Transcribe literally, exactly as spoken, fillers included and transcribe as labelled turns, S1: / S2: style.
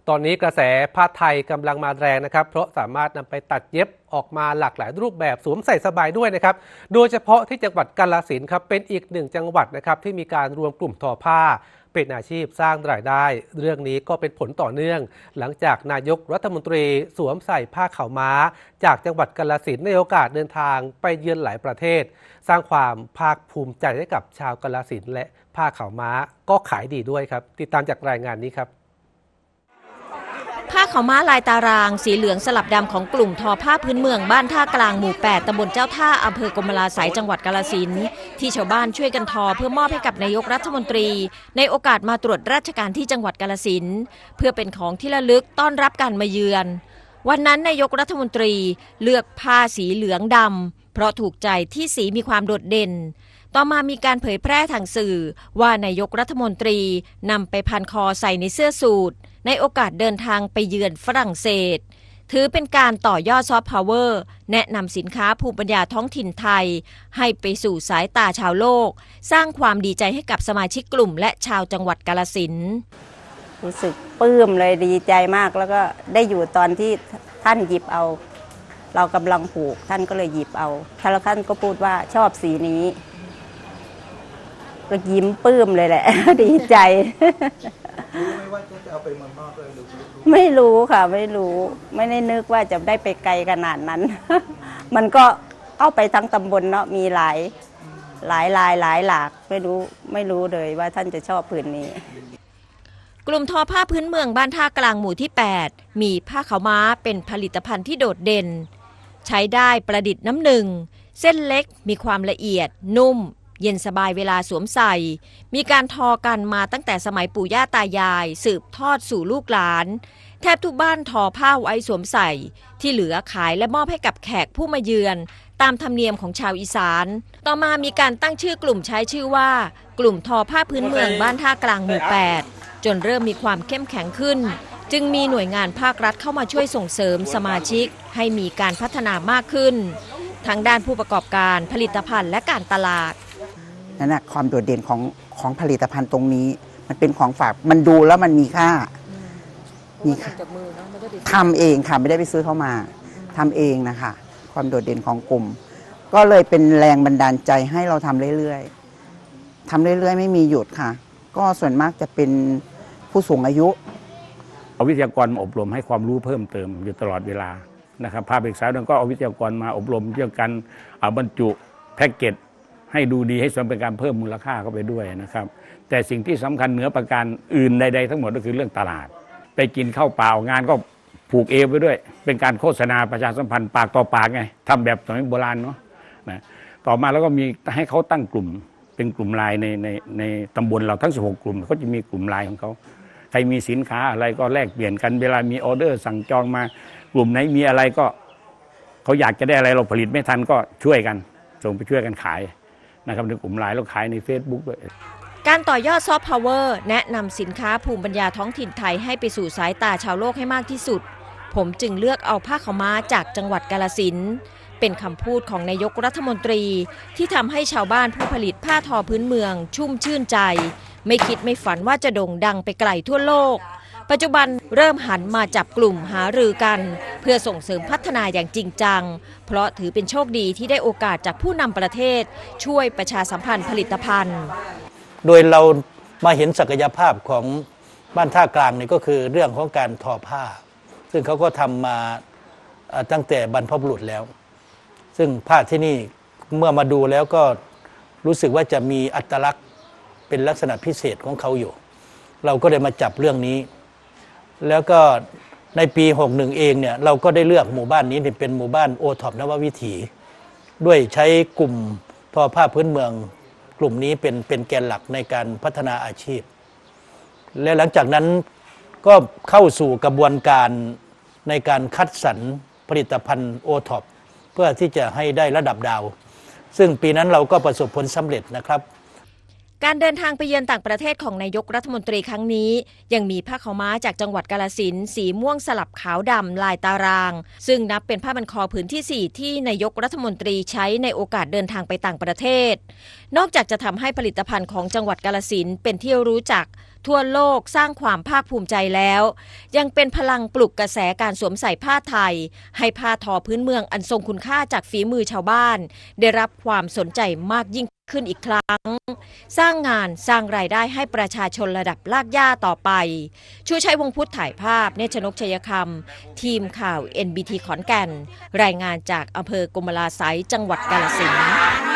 S1: ตอนนี้กระแสผ้าไทยกำลังมาแรงนะครับเพราะสามารถนำไปตัดเย็บออกมาหลากหลายรูปแบบสวมใส่สบายด้วยนะครับโดยเฉพาะที่จังหวัดกาฬสินธุ์ครับเป็นอีกหนึ่งจังหวัดนะครับที่มีการรวมกลุ่มทอผ้าเป็นอาชีพสร้างรายได้เรื่องนี้ก็เป็นผลต่อเนื่องหลังจากนายกรัฐมนตรีสวมใส่ผ้าขาวม้าจากจังหวัดกาฬสินธุ์ในโอกาสเดินทางไปเยือนหลายประเทศสร้างความภาคภูมิใจให้กับชาวกาฬสินธุ์และผ้าขาวม้าก็ขายดีด้วยครับติดตามจากรายงานนี้ครับ
S2: ผ้าขาวม้าลายตารางสีเหลืองสลับดำของกลุ่มทอผ้าพื้นเมืองบ้านท่ากลางหมู่แปดตำบลเจ้าท่าอำเภอกรมลาสัยจังหวัดกาฬสินธุ์ที่ชาวบ้านช่วยกันทอเพื่อมอบให้กับนายกรัฐมนตรีในโอกาสมาตรวจราชการที่จังหวัดกาฬสินธุ์เพื่อเป็นของที่ระลึกต้อนรับการมาเยือนวันนั้นนายกรัฐมนตรีเลือกผ้าสีเหลืองดำเพราะถูกใจที่สีมีความโดดเด่นต่อมามีการเผยแพร่ทางสื่อว่านายกรัฐมนตรีนำไปพันคอใส่ในเสื้อสูทในโอกาสเดินทางไปเยือนฝรั่งเศสถือเป็นการต่อยอดซอฟต์พาวเวอร์แนะนำสินค้าภูมิปัญญาท้องถิ่นไทยให้ไปสู่สายตาชาวโลกสร้างความดีใจให้กับสมาชิกกลุ่มและชาวจังหวัดกาฬสินธุ์
S3: รู้สึกปลื้มเลยดีใจมากแล้วก็ได้อยู่ตอนที่ท่านหยิบเอาเรากำลังผูกท่านก็เลยหยิบเอาแล้วท่านก็พูดว่าชอบสีนี้ก็ยิ้มปลื้มเลยแหละ ดีใจ
S4: รู้ไหมว่าจะเอาไปเมืองนอกเลยหรือ
S3: ไม่รู้ค่ะไม่รู้ไม่ได้นึกว่าจะได้ไปไกลขนาดนั้น มันก็เอาไปทั้งตำบลเนาะมีหลายหลายลายหลายหลากไม่รู้ไม่รู้เลยว่าท่านจะชอบผืนนี้
S2: กลุ่มทอผ้าพื้นเมืองบ้านท่ากลางหมู่ที่แปดมีผ้าขาวม้าเป็นผลิตภัณฑ์ที่โดดเด่นใช้ได้ประดิษฐ์น้ำหนึ่งเส้นเล็กมีความละเอียดนุ่มเย็นสบายเวลาสวมใส่มีการทอกันมาตั้งแต่สมัยปู่ย่าตายายสืบทอดสู่ลูกหลานแทบทุกบ้านทอผ้าไว้สวมใส่ที่เหลือขายและมอบให้กับแขกผู้มาเยือนตามธรรมเนียมของชาวอีสานต่อมามีการตั้งชื่อกลุ่มใช้ชื่อว่ากลุ่มทอผ้าพื้นเมืองบ้านท่ากลางหมู่แปดจนเริ่มมีความเข้มแข็งขึ้นจึงมีหน่วยงานภาครัฐเข้ามาช่วยส่งเสริมสมาชิกให้มีการพัฒนามากขึ้นทั้งด้านผู้ประกอบการผลิตภัณฑ์และการตลาด
S5: นั่นแหละความโดดเด่นของของผลิตภัณฑ์ตรงนี้มันเป็นของฝากมันดูแล้วมันมีค่ามีค่าทำเองค่ะไม่ได้ไปซื้อเข้ามาทำเองนะคะความโดดเด่นของกลุ่มก็เลยเป็นแรงบันดาลใจให้เราทำเรื่อยๆทำเรื่อยๆไม่มีหยุดค่ะก็ส่วนมากจะเป็นผู้สูงอายุ
S6: เอาวิทยากรมาอบรมให้ความรู้เพิ่มเติมอยู่ตลอดเวลานะครับภาคศึกษาเราก็เอาวิทยากรมาอบรมเรื่องการบรรจุแพ็กเกจให้ดูดีให้สมเป็นการเพิ่มมูลค่าเข้าไปด้วยนะครับแต่สิ่งที่สำคัญเหนือประการอื่นใดๆทั้งหมดก็คือเรื่องตลาดไปกินข้าวเปล่างานก็ผูกเอวไปด้วยเป็นการโฆษณาประชาสัมพันธ์ปากต่อปากไงทำแบบสมัยโบราณเนาะนะต่อมาแล้วก็มีให้เขาตั้งกลุ่มเป็นกลุ่มไลน์ในในในตำบลเราทั้งสิบหกกลุ่มเขาจะมีกลุ่มไลน์ของเขาใครมีสินค้าอะไรก็แลกเปลี่ยนกันเวลามีออเดอร์สั่งจองมากลุ่มไหนมีอะไรก็เขาอยากจะได้อะไรเราผลิตไม่ทันก็ช่วยกันส่งไปช่วยกันขายนะครับในกลุ่มไลน์แล้วขายใน Facebook ด้วย
S2: การต่อยอดซอฟต์พาวเวอร์แนะนำสินค้าภูมิปัญญาท้องถิ่นไทยให้ไปสู่สายตาชาวโลกให้มากที่สุดผมจึงเลือกเอาผ้าขาวม้าจากจังหวัดกาฬสินธุ์เป็นคำพูดของนายกรัฐมนตรีที่ทำให้ชาวบ้านผู้ผลิตผ้าทอพื้นเมืองชุ่มชื่นใจไม่คิดไม่ฝันว่าจะโด่งดังไปไกลทั่วโลกปัจจุบันเริ่มหันมาจับกลุ่มหารือกันเพื่อส่งเสริมพัฒนาอย่างจริงจังเพราะถือเป็นโชคดีที่ได้โอกาสจากผู้นำประเทศช่วยประชาสัมพันธ์ผลิตภัณฑ์
S4: โดยเรามาเห็นศักยภาพของบ้านท่ากลางนี่ก็คือเรื่องของการทอผ้าซึ่งเขาก็ทำมาตั้งแต่บรรพบุรุษแล้วซึ่งผ้าที่นี่เมื่อมาดูแล้วก็รู้สึกว่าจะมีอัตลักษณ์เป็นลักษณะพิเศษของเขาอยู่เราก็ได้มาจับเรื่องนี้แล้วก็ในปีหกสิบเอ็ดเองเนี่ยเราก็ได้เลือกหมู่บ้านนี้เป็นหมู่บ้านโอท็อปนววิถีด้วยใช้กลุ่มทอผ้าพื้นเมืองกลุ่มนี้เป็นเป็นแกนหลักในการพัฒนาอาชีพและหลังจากนั้นก็เข้าสู่กระบวนการในการคัดสรรผลิตภัณฑ์โอท็อปเพื่อที่จะให้ได้ระดับดาวซึ่งปีนั้นเราก็ประสบผลสำเร็จนะครับ
S2: การเดินทางไปเยือนต่างประเทศของนายกรัฐมนตรีครั้งนี้ยังมีผ้าขาวม้าจากจังหวัดกาฬสินธุ์สีม่วงสลับขาวดำลายตารางซึ่งนับเป็นผ้าพันคอผืนที่สี่ที่นายกรัฐมนตรีใช้ในโอกาสเดินทางไปต่างประเทศนอกจากจะทำให้ผลิตภัณฑ์ของจังหวัดกาฬสินธุ์เป็นที่รู้จักทั่วโลกสร้างความภาคภูมิใจแล้วยังเป็นพลังปลุกกระแสการสวมใส่ผ้าไทยให้ผ้าทอพื้นเมืองอันทรงคุณค่าจากฝีมือชาวบ้านได้รับความสนใจมากยิ่งขึ้นอีกครั้งสร้างงานสร้างรายได้ให้ประชาชนระดับลากย่าต่อไปชูชัยวงศ์พุทธถ่ายภาพเนชนกชัยคำทีมข่าว เอ็น บี ที ขอนแก่นรายงานจากอำเภอกมลาไสยจังหวัดกาฬสินธุ์